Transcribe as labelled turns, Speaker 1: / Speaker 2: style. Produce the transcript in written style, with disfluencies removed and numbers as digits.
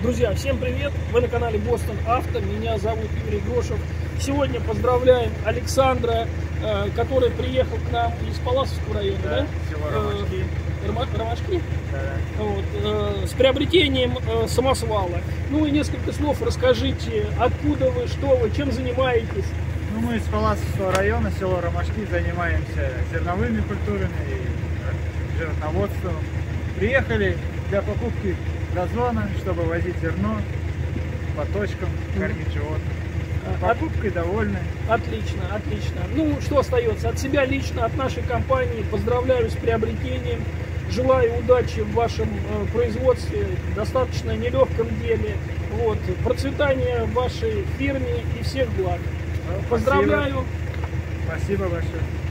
Speaker 1: Друзья, всем привет! Вы на канале Бостон Авто. Меня зовут Юрий Грошев. Сегодня поздравляем Александра, который приехал к нам из Палласовского района, да?
Speaker 2: Село Ромашки.
Speaker 1: Ромашки?
Speaker 2: Да.
Speaker 1: Вот, с приобретением самосвала. Ну и несколько слов расскажите, откуда вы, что вы, чем занимаетесь?
Speaker 2: Ну, мы из Палласовского района, село Ромашки, занимаемся зерновыми культурами и животноводством. Приехали для покупки газона, чтобы возить зерно по точкам, кормить животных. Покупкой довольны.
Speaker 1: Отлично, отлично. Ну, что остается? От себя лично, от нашей компании поздравляю с приобретением. Желаю удачи в вашем производстве, достаточно нелегком деле. Вот, процветания в вашей фирме и всех благ. Поздравляю.
Speaker 2: Спасибо большое.